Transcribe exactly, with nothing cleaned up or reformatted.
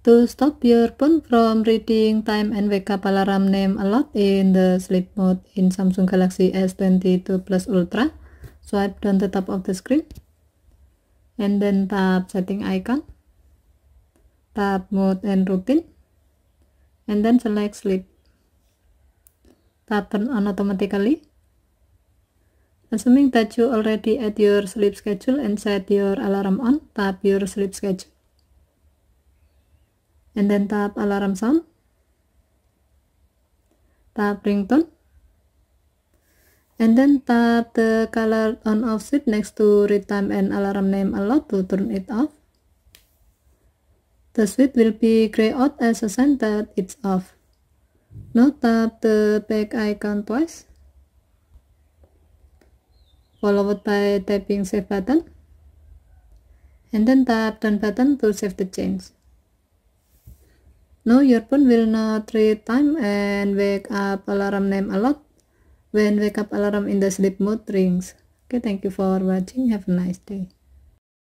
To stop your phone from reading time and wake up alarm name aloud in the sleep mode in Samsung Galaxy S twenty-two Plus Ultra, swipe down the top of the screen and then tap setting icon, tap mode and routine, and then select sleep. Tap turn on automatically. Assuming that you already add your sleep schedule and set your alarm on, tap your sleep schedule. And then tap alarm sound. Tap ringtone. And then tap the color on off switch next to read time and alarm name aloud to turn it off. The switch will be grayed out as a sign that it's off. Now tap the back icon twice, followed by tapping save button, and then tap done button to save the change. Now your phone will not read time and wake up alarm name aloud when wake up alarm in the sleep mode rings. Okay, thank you for watching. Have a nice day.